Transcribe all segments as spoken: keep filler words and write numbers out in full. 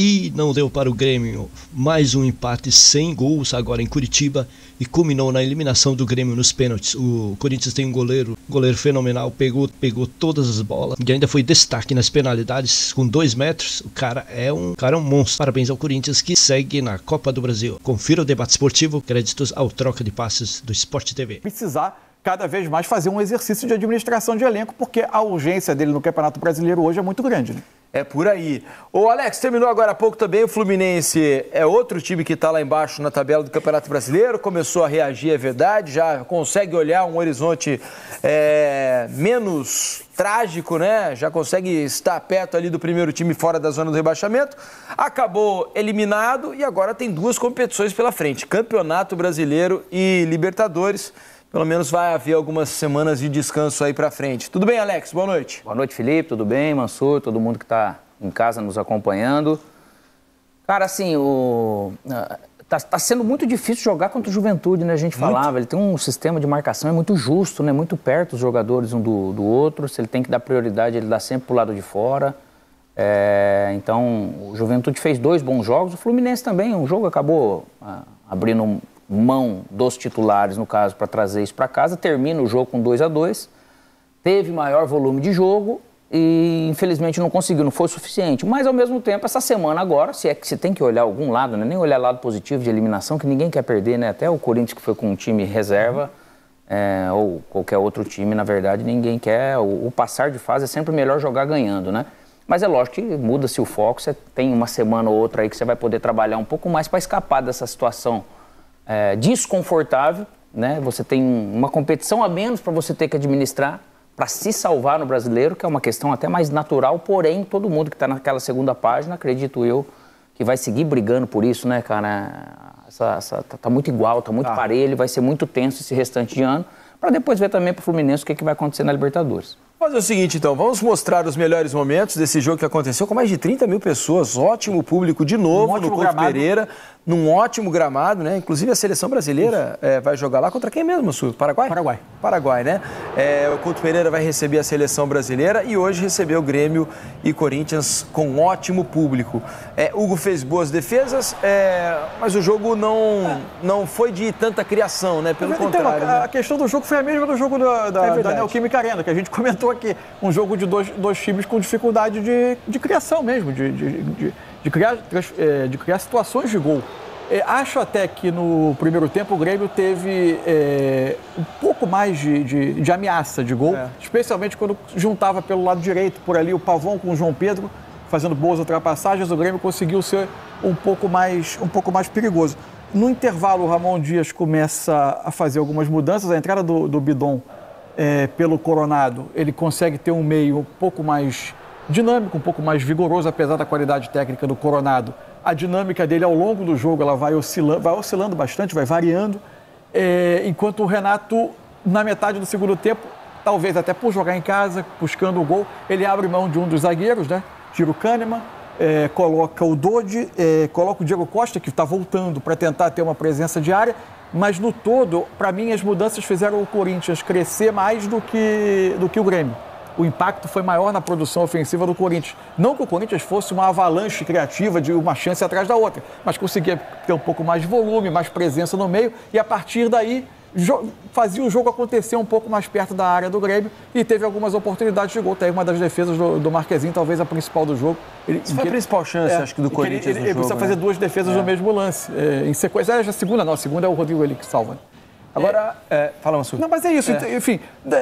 E não deu para o Grêmio. Mais um empate sem gols agora em Curitiba e culminou na eliminação do Grêmio nos pênaltis. O Corinthians tem um goleiro, goleiro fenomenal, pegou, pegou todas as bolas e ainda foi destaque nas penalidades com dois metros. O cara é um, cara é um monstro. Parabéns ao Corinthians que segue na Copa do Brasil. Confira o debate esportivo, créditos ao Troca de Passes do Sport T V. Precisar cada vez mais fazer um exercício de administração de elenco, porque a urgência dele no Campeonato Brasileiro hoje é muito grande, né? É por aí. Ô Alex, terminou agora há pouco também, o Fluminense é outro time que está lá embaixo na tabela do Campeonato Brasileiro, começou a reagir, é verdade, já consegue olhar um horizonte é, menos trágico, né? Já consegue estar perto ali do primeiro time fora da zona do rebaixamento, acabou eliminado e agora tem duas competições pela frente, Campeonato Brasileiro e Libertadores. Pelo menos vai haver algumas semanas de descanso aí pra frente. Tudo bem, Alex? Boa noite. Boa noite, Felipe. Tudo bem, Mansur? Todo mundo que tá em casa nos acompanhando. Cara, assim, o... tá, tá sendo muito difícil jogar contra o Juventude, né? A gente falava, muito. Ele tem um sistema de marcação, é muito justo, né? Muito perto os jogadores um do, do outro. Se ele tem que dar prioridade, ele dá sempre pro lado de fora. É... Então, o Juventude fez dois bons jogos. O Fluminense também, um jogo acabou ah, abrindo... Um... mão dos titulares, no caso, para trazer isso para casa, termina o jogo com dois a dois, teve maior volume de jogo e, infelizmente, não conseguiu, não foi o suficiente. Mas, ao mesmo tempo, essa semana agora, se é que você tem que olhar algum lado, né? Nem olhar lado positivo de eliminação, que ninguém quer perder, né? Até o Corinthians, que foi com um time reserva, é, ou qualquer outro time, na verdade, ninguém quer. O, o passar de fase é sempre melhor jogar ganhando, né? Mas é lógico que muda-se o foco, você tem uma semana ou outra aí que você vai poder trabalhar um pouco mais para escapar dessa situação É, desconfortável, né? Você tem uma competição a menos para você ter que administrar, para se salvar no Brasileiro, que é uma questão até mais natural, porém, todo mundo que está naquela segunda página, acredito eu, que vai seguir brigando por isso, né, cara? Essa, essa, tá, tá muito igual, tá muito ah. parelho, vai ser muito tenso esse restante de ano, para depois ver também para o Fluminense o que, que vai acontecer na Libertadores. Vamos fazer o seguinte, então, vamos mostrar os melhores momentos desse jogo que aconteceu com mais de trinta mil pessoas, ótimo público de novo um no Couto Pereira, num ótimo gramado, né? Inclusive a seleção brasileira é, vai jogar lá contra quem mesmo, Sul? Paraguai? Paraguai. Paraguai, né? É, o Couto Pereira vai receber a seleção brasileira e hoje recebeu Grêmio e Corinthians com um ótimo público. É, Hugo fez boas defesas, é, mas o jogo não, é. não foi de tanta criação, né? Pelo então, contrário. A, né? a questão do jogo foi a mesma do jogo da, da, é da Neoquímica Arena, que a gente comentou aqui. Um jogo de dois, dois times com dificuldade de, de criação mesmo, de, de, de, de, criar, de criar situações de gol. É, acho até que no primeiro tempo o Grêmio teve é, um pouco mais de, de, de ameaça de gol, é. especialmente quando juntava pelo lado direito, por ali o Pavão com o João Pedro, fazendo boas ultrapassagens, o Grêmio conseguiu ser um pouco mais, um pouco mais perigoso. No intervalo, o Ramon Dias começa a fazer algumas mudanças, a entrada do, do Bidon é, pelo Coronado, ele consegue ter um meio um pouco mais dinâmico, um pouco mais vigoroso, apesar da qualidade técnica do Coronado. A dinâmica dele ao longo do jogo, ela vai oscilando, vai oscilando bastante, vai variando, é, enquanto o Renato, na metade do segundo tempo, talvez até por jogar em casa, buscando o gol, ele abre mão de um dos zagueiros, né? Tira o Kahneman, é, coloca o Dodi, é, coloca o Diego Costa, que está voltando para tentar ter uma presença diária, mas no todo, para mim, as mudanças fizeram o Corinthians crescer mais do que, do que o Grêmio. O impacto foi maior na produção ofensiva do Corinthians. Não que o Corinthians fosse uma avalanche criativa de uma chance atrás da outra, mas conseguia ter um pouco mais de volume, mais presença no meio e, a partir daí, fazia o jogo acontecer um pouco mais perto da área do Grêmio e teve algumas oportunidades de gol. Teve uma das defesas do, do Marquezinho, talvez a principal do jogo. Ele, Isso foi a principal chance, é, acho que, do Corinthians ele, ele, no ele jogo. Ele precisa fazer né? duas defesas é. no mesmo lance. É, em sequência, é a segunda não, a segunda é o Rodrigo ele que salva. Agora, é, é, fala, Mansur. Não, mas é isso. É. Enfim,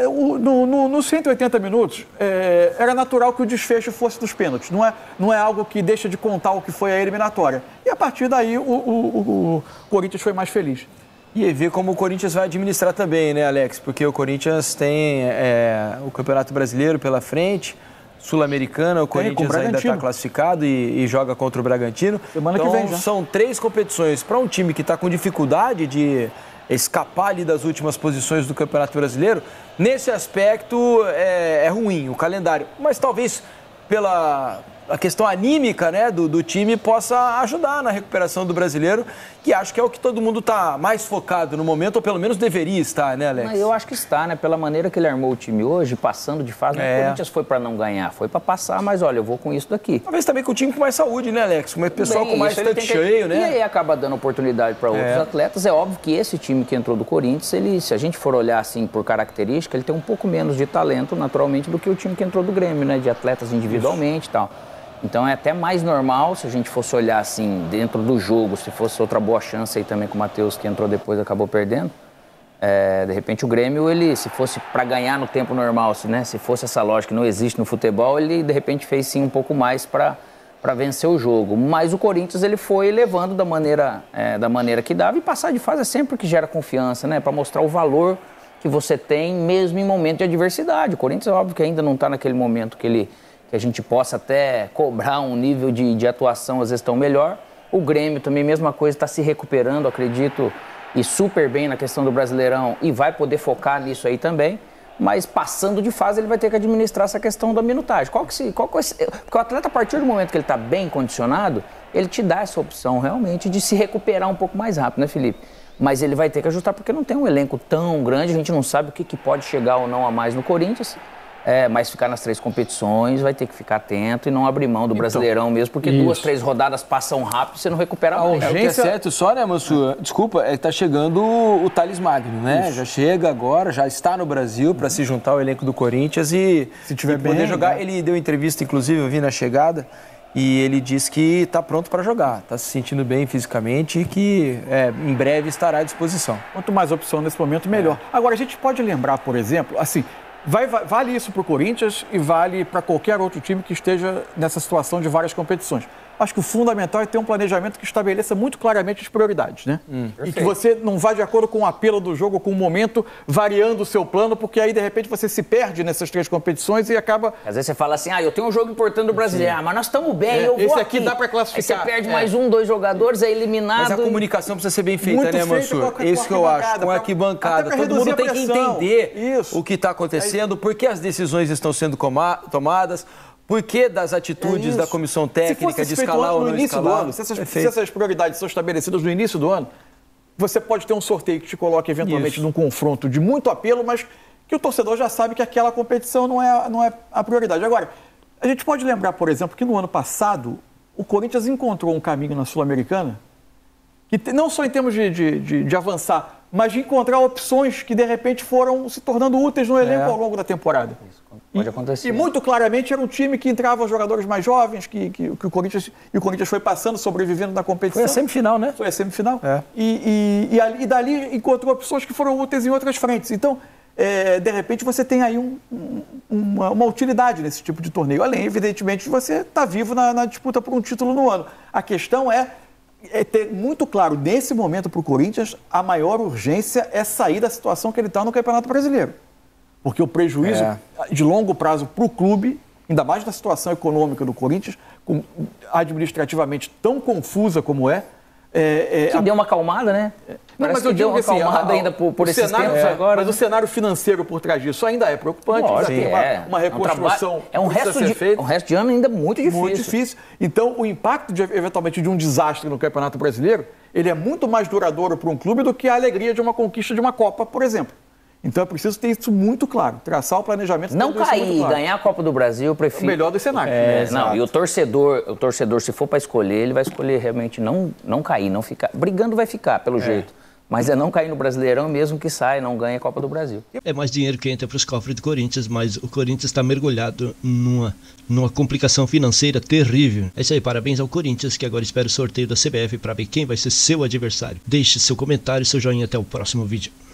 no, no, nos cento e oitenta minutos, é, era natural que o desfecho fosse dos pênaltis. Não é, não é algo que deixa de contar o que foi a eliminatória. E, a partir daí, o, o, o Corinthians foi mais feliz. E ver como o Corinthians vai administrar também, né, Alex? Porque o Corinthians tem é, o Campeonato Brasileiro pela frente, Sul-Americana, o Corinthians ainda está classificado e, e joga contra o Bragantino. Semana então, que vem já. São três competições para um time que está com dificuldade de escapar ali das últimas posições do Campeonato Brasileiro. Nesse aspecto, é, é ruim o calendário. Mas talvez pela... a questão anímica, né, do, do time possa ajudar na recuperação do brasileiro, que acho que é o que todo mundo está mais focado no momento, ou pelo menos deveria estar, né, Alex? Mas eu acho que está, né? Pela maneira que ele armou o time hoje, passando de fase, é. O Corinthians foi para não ganhar, foi para passar, mas olha, eu vou com isso daqui. Talvez também com o time com mais saúde, né, Alex? Com o pessoal Bem, com mais tanto cheio, né? E aí acaba dando oportunidade para outros é. atletas. É óbvio que esse time que entrou do Corinthians, ele, se a gente for olhar assim por característica, ele tem um pouco menos de talento, naturalmente, do que o time que entrou do Grêmio, né? De atletas individualmente e tal. Então é até mais normal, se a gente fosse olhar assim, dentro do jogo, se fosse outra boa chance aí também com o Matheus, que entrou depois e acabou perdendo. É, de repente o Grêmio, ele, se fosse para ganhar no tempo normal, se, né, se fosse essa lógica que não existe no futebol, ele de repente fez sim um pouco mais para para vencer o jogo. Mas o Corinthians ele foi levando da maneira, é, da maneira que dava, e passar de fase é sempre que gera confiança, né, para mostrar o valor que você tem mesmo em momento de adversidade. O Corinthians é óbvio que ainda não está naquele momento que ele que a gente possa até cobrar um nível de, de atuação, às vezes, tão melhor. O Grêmio também, mesma coisa, está se recuperando, acredito, e super bem na questão do Brasileirão, e vai poder focar nisso aí também. Mas passando de fase, ele vai ter que administrar essa questão da minutagem. Qual que se, qual que é, porque o atleta, a partir do momento que ele está bem condicionado, ele te dá essa opção realmente de se recuperar um pouco mais rápido, né, Felipe? Mas ele vai ter que ajustar porque não tem um elenco tão grande, a gente não sabe o que, que pode chegar ou não a mais no Corinthians. É, mas ficar nas três competições, vai ter que ficar atento e não abrir mão do Brasileirão então, mesmo, porque isso. duas, três rodadas passam rápido e você não recupera a mais. É, o que é certo só, né, Mansur? É. Desculpa, é que tá chegando o, o Thales Magno, né? Isso. Já chega agora, já está no Brasil para uhum. se juntar ao elenco do Corinthians e, se tiver e bem, poder jogar. Né? Ele deu entrevista, inclusive, eu vi na chegada, e ele disse que está pronto para jogar, está se sentindo bem fisicamente e que é, em breve estará à disposição. Quanto mais opção nesse momento, melhor. É. Agora, a gente pode lembrar, por exemplo, assim... Vai, vai, vale isso para o Corinthians e vale para qualquer outro time que esteja nessa situação de várias competições. Acho que o fundamental é ter um planejamento que estabeleça muito claramente as prioridades, né? Hum, e que você não vá de acordo com o apelo do jogo, com o momento, variando o seu plano, porque aí, de repente, você se perde nessas três competições e acaba... Às vezes você fala assim, ah, eu tenho um jogo importante do Brasileiro, ah, mas nós estamos bem, é, eu vou esse aqui. aqui dá para classificar. Aí você perde é. mais um, dois jogadores, é eliminado. Mas a comunicação precisa ser bem feita, muito né, Mansur? É isso que eu acho, com a arquibancada. Todo mundo tem que entender isso. o que está acontecendo, por que as decisões estão sendo tomadas, por que das atitudes é da comissão técnica de escalar ou não escalar? Ano, se, essas, se essas prioridades são estabelecidas no início do ano, você pode ter um sorteio que te coloque eventualmente Isso. num confronto de muito apelo, mas que o torcedor já sabe que aquela competição não é, não é a prioridade. Agora, a gente pode lembrar, por exemplo, que no ano passado o Corinthians encontrou um caminho na Sul-Americana que não só em termos de, de, de, de avançar, mas de encontrar opções que, de repente, foram se tornando úteis no elenco é. ao longo da temporada. Isso pode acontecer. E, e muito claramente era um time que entrava jogadores mais jovens, que, que, que o Corinthians, e o Corinthians foi passando, sobrevivendo na competição. Foi a semifinal, né? Foi a semifinal. É. E, e, e, ali, e dali encontrou opções que foram úteis em outras frentes. Então, é, de repente, você tem aí um, um, uma, uma utilidade nesse tipo de torneio. Além, evidentemente, de você estar vivo na, na disputa por um título no ano. A questão é É ter muito claro, nesse momento, para o Corinthians, a maior urgência é sair da situação que ele está no Campeonato Brasileiro. Porque o prejuízo é. de longo prazo para o clube, ainda mais na situação econômica do Corinthians, com, administrativamente tão confusa como é... é, é que a... deu uma acalmada, né? Não, mas eu que deu uma assim, acalmada a, a, ainda por, por esses cenário, tempos é, agora. Mas né? o cenário financeiro por trás disso ainda é preocupante. Lógico, ainda tem é. uma, uma reconstrução é um, trabalho, é um resto de feito. um resto de ano ainda muito difícil. Muito difícil. Então, o impacto, de, eventualmente, de um desastre no Campeonato Brasileiro, ele é muito mais duradouro para um clube do que a alegria de uma conquista de uma Copa, por exemplo. Então é preciso ter isso muito claro, traçar o planejamento. Não cair, claro. Ganhar a Copa do Brasil, eu prefiro... É o melhor dos cenários. É, né? Não, e o torcedor, o torcedor, se for para escolher, ele vai escolher realmente não, não cair, não ficar... Brigando vai ficar, pelo é. jeito. Mas é não cair no Brasileirão, mesmo que saia, não ganhe a Copa do Brasil. É mais dinheiro que entra para os cofres do Corinthians, mas o Corinthians está mergulhado numa, numa complicação financeira terrível. É isso aí, parabéns ao Corinthians, que agora espera o sorteio da C B F para ver quem vai ser seu adversário. Deixe seu comentário e seu joinha até o próximo vídeo.